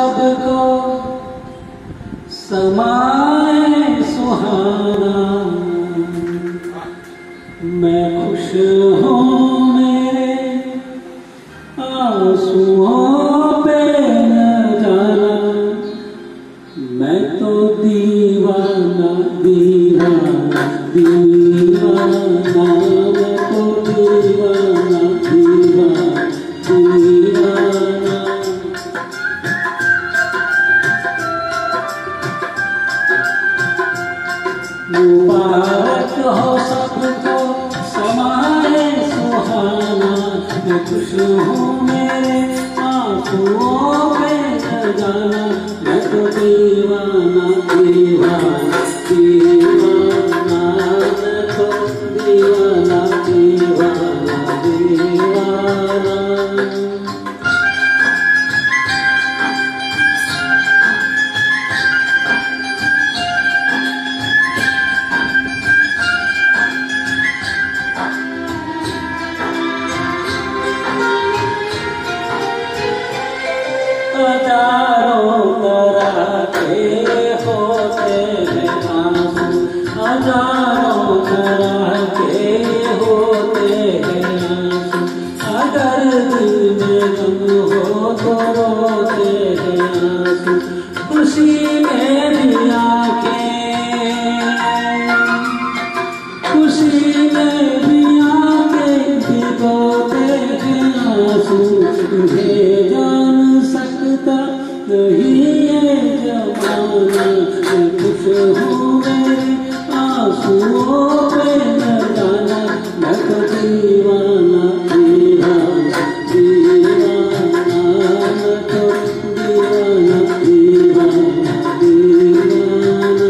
सबको समाए सुहाना। मैं खुश हूँ मेरे आंसुओं पे न जाना। मैं तो दीवाना दीवाना दीवाना। मैं तो दीवाना दीवाना दीवाना। मुबारक हो सबको समाए सुहाना। मैं खुश हूँ मेरे आंसुओं पे न जाना। मैं तो दीवाना दीवाना दीवाना। मैं तो दीवाना दीवाना दीवाना। हजारों तरह के होते हैं आंसू। हजारों तरह के होते हैं आंसू। अगर दिल में गम हो तो रोते हैं आंसू। खुशी में भी आंखें, खुशी में भी आंखें भिगोते हैं आंसू। तुझे जान सकता नहीं ये जमाना। मैं खुश हूँ मेरे आंसुओं पे न जाना। मैं तो दीवाना दीवाना दीवाना। मैं तो दीवाना दीवाना दीवाना।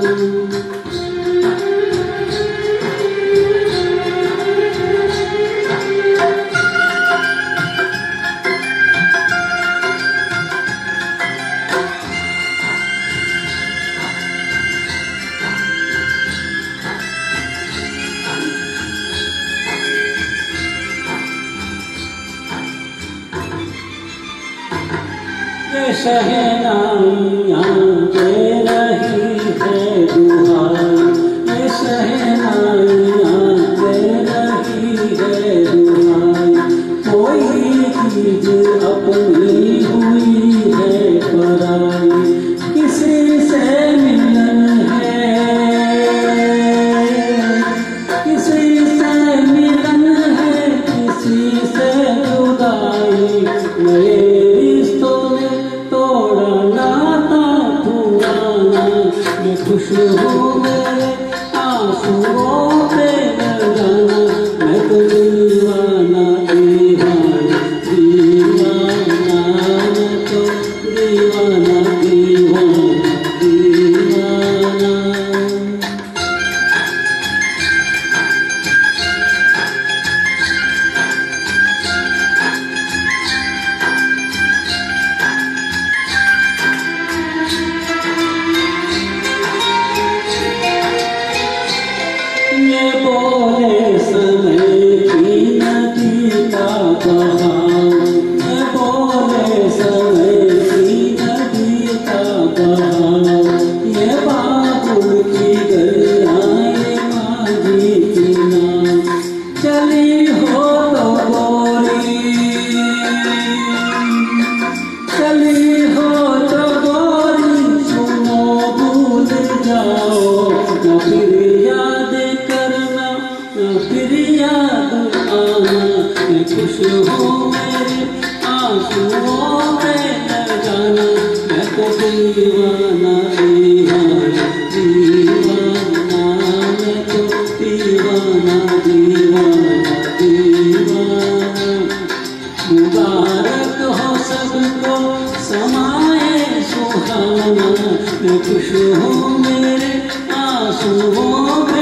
ये शहनाइयाँ दे रही है दुआएं। ये शहनाइयाँ दे रही है दुआएं। कोई चीज अपनी हुई है पराई। किसी से मिलन है, किसी से मिलन है, किसी से जुदाई। नए रिश्तों ने तोड़ा नाता पुराना। मैं खुश हूँ मेरे आंसुओं पे न जाना। मैं तो दीवाना दीवाना दीवाना। मैं तो दीवाना दीवाना दीवाना। ये बोले समय की नदी का बहाव। ये बोले समय की नदी का बहाव। ये बाबुल की गलियां ये माझी की नाव। चली हो तो गोरी, चली हो तो गोरी सुनो भूल जाओ। न फिर याद करना न फिर याद आना। मैं खुश हूँ मेरे आंसुओं में न जाना। मैं तो दीवाना दीवाना दीवाना। मैं तो दीवाना दीवाना दीवाना। मुबारक हो सबको समाए सुहाना। मैं खुश हूँ मेरे आंसुओं